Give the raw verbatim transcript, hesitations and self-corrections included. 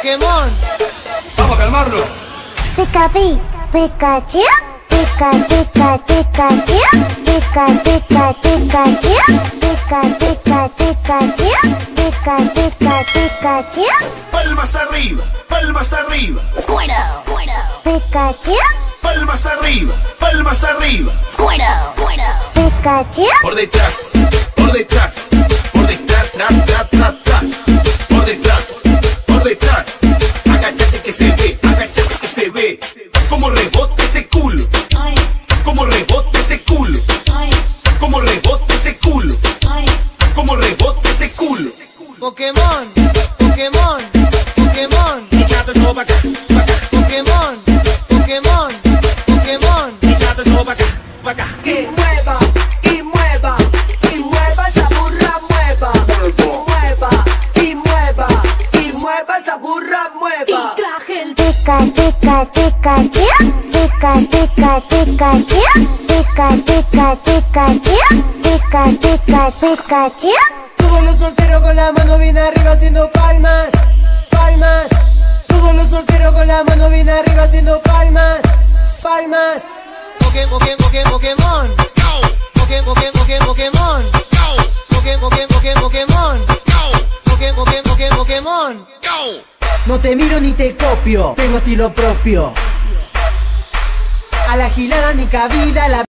Pokémon. Vamos a calmarlo. Pica, pi, Pikachu. Pica, pica, Pikachu. Pica, pica, Pikachu. Pica, pica, Pikachu. Pica, pica, Pikachu. Palmas arriba, palmas arriba. Squirtle, Squirtle, Pikachu. Palmas arriba, palmas arriba. Squirtle, Squirtle. Pikachu. Por detrás, por detrás, por detrás, tras, tras, tras, tras. Por detrás, por detrás. Agachate que se ve, agachate que se ve. Como rebota ese culo, como rebota ese culo, como rebota ese culo, como rebota ese culo. Pokémon. Pokémon. Pokémon. Echate eso pa' acá, pa' acá. Pokémon. Pokémon. Pokémon. Echate eso pa' acá, pa' acá. Y mueva, y mueva, y mueva esa burra, mueva. Mueva, y mueva, y mueva esa burra, mueva. Y traje el Pica, pica, Pikachu. Pica, pica, Pikachu. Pica, pica, Pikachu. Pica, pica, Pikachu. Todos los solteros con la mano bien arriba haciendo palmas, palmas. Todos los solteros con la mano bien arriba haciendo palmas, palmas. Pokémon. Pokémon. Pokémon. Pokémon. Pokémon. Pokémon. Pokémon. Pokémon. Pokémon. Pokémon. Pokémon. No te miro ni te copio, tengo estilo propio. A la gilada ni cabida, la